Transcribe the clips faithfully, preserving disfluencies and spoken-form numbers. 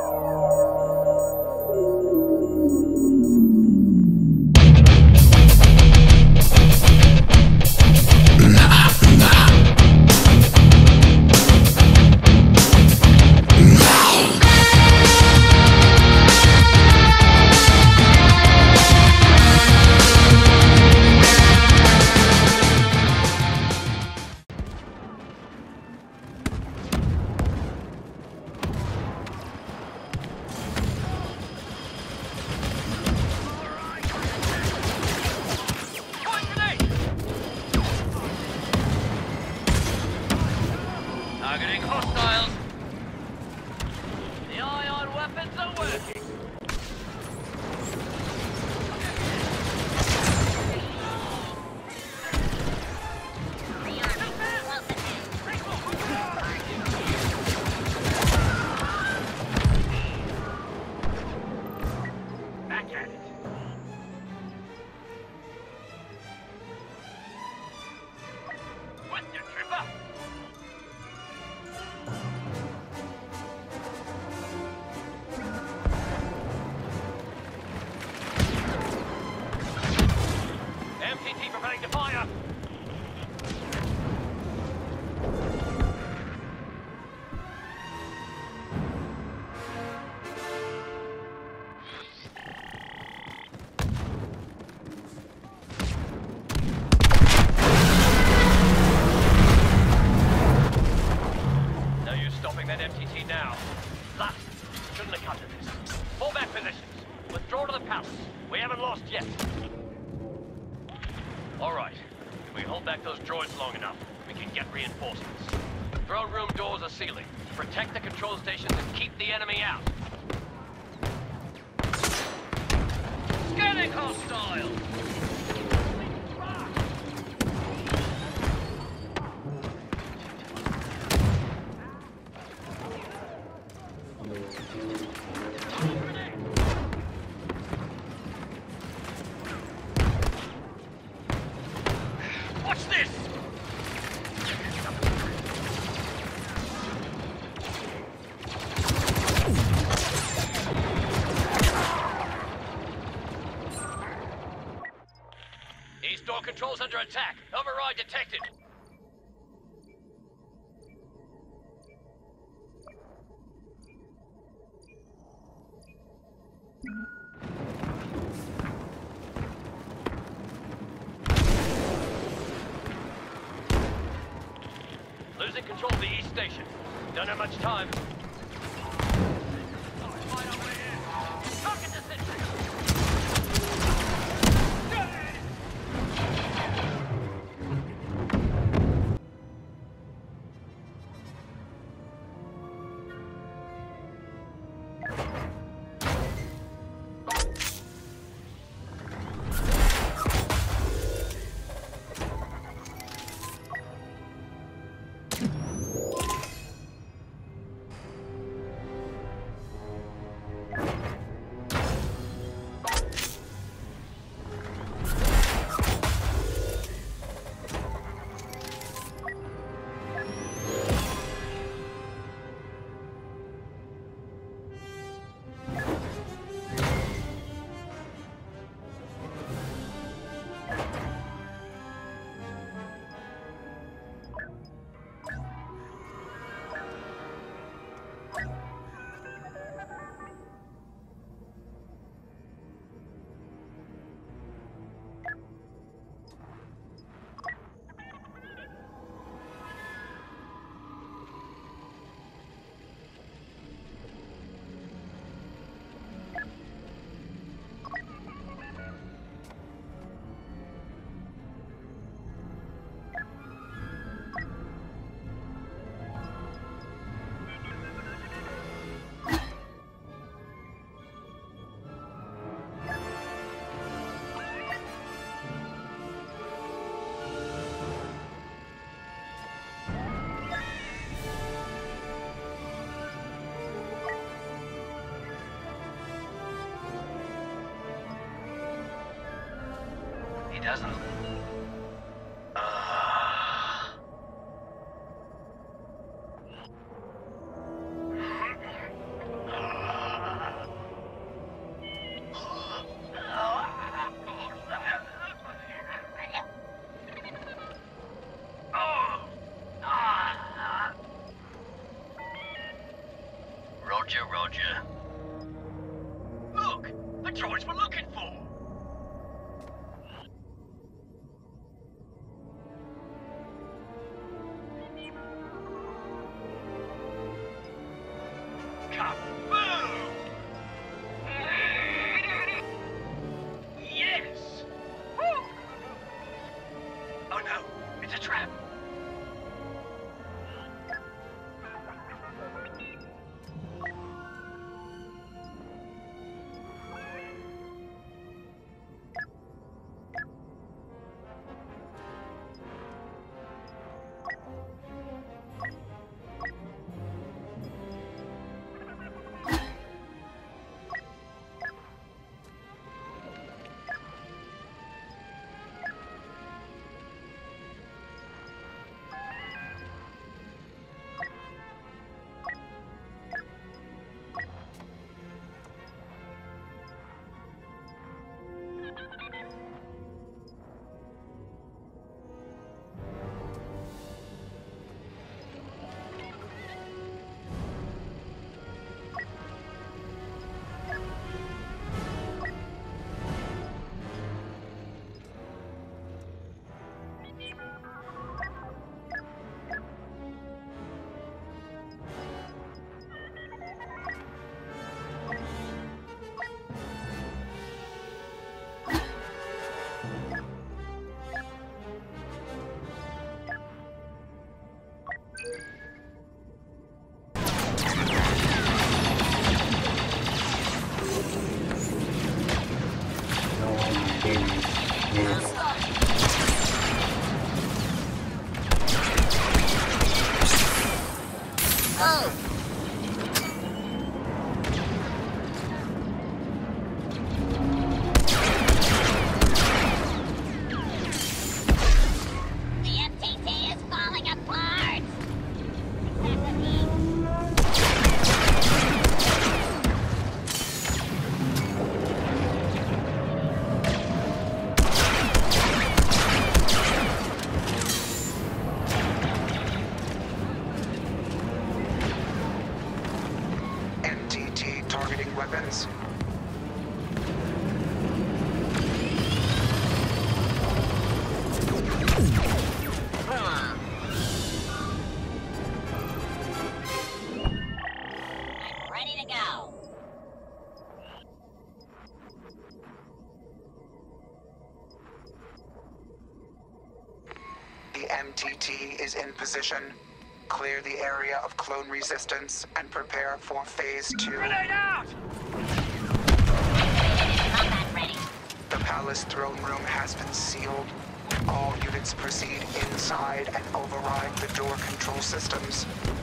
Targeting hostiles. The ion weapons are working. Back at it. What the tripper? M T T preparing to fire! No use stopping that M T T now. Last, shouldn't have come to this. Fall back positions. Withdraw to the palace. We haven't lost yet. Alright, if we hold back those droids long enough, we can get reinforcements. Throne room doors are sealing. Protect the control stations and keep the enemy out. Scanning hostile! Watch this! East door controls under attack. Override detected. Losing control of the east station. Don't have much time. Target the sentry. He doesn't. Uh... Uh... Roger, Roger. Look! The droids we're looking for! Kaboom! Yes! Woo! Oh no, it's a trap. Weapons. I'm ready to go. The M T T is in position. Clear the area of clone resistance and prepare for phase two. Grenade out! Combat ready. The palace throne room has been sealed. All units proceed inside and override the door control systems.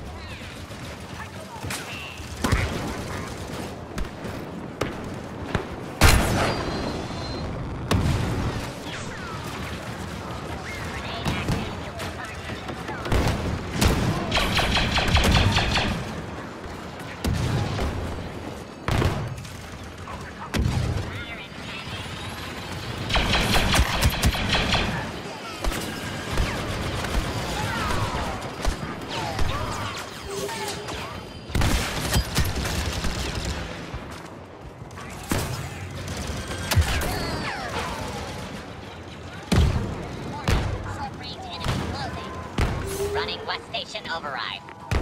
Running West Station override.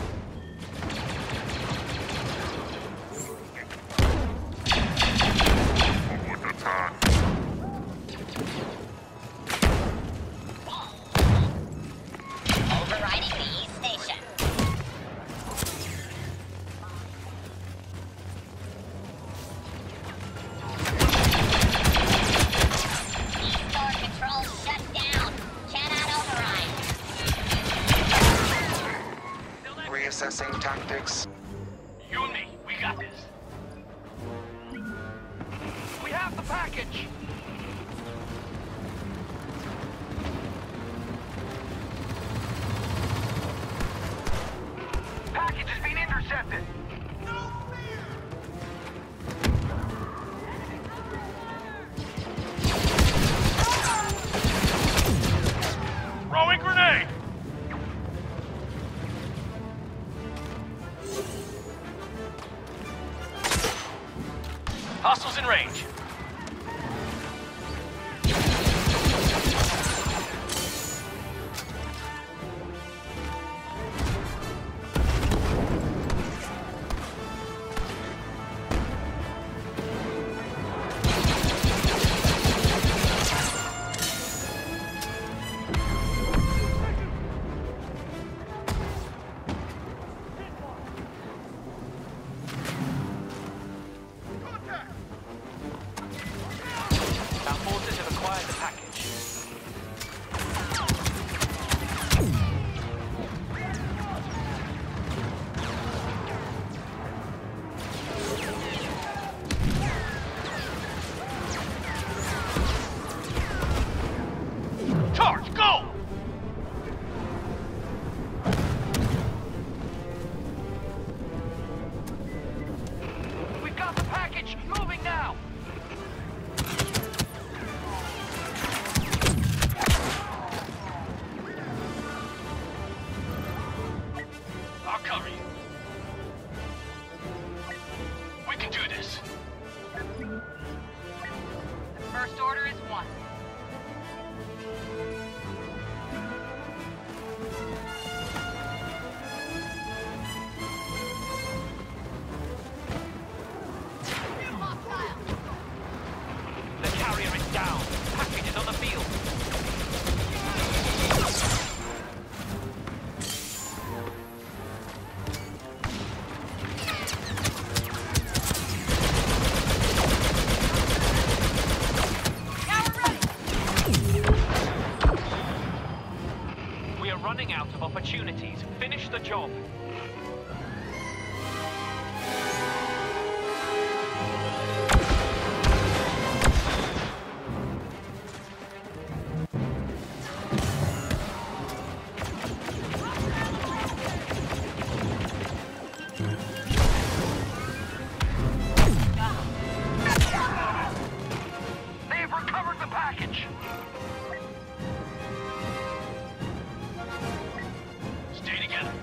Overriding the East Station. East door control shut down. Cannot override. Reassessing tactics. You and me, we got this. We have the package! Package has been intercepted! Throwing grenade! Hostiles in range. Our forces have acquired the package. Charge, go! We've got the package, moving now! I'll cover you. We can do this. The first order is one. The carrier is down. Package is on the field. We are running out of opportunities. Finish the job. They've recovered the package. Stay together.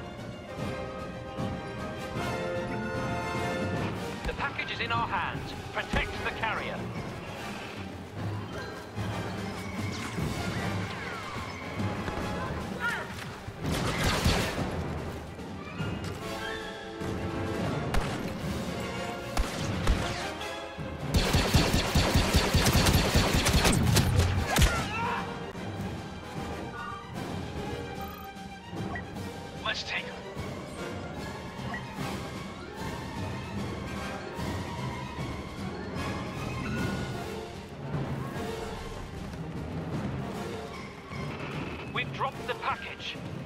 The package is in our hands. Protect the carrier. Let's take them. We've dropped the package.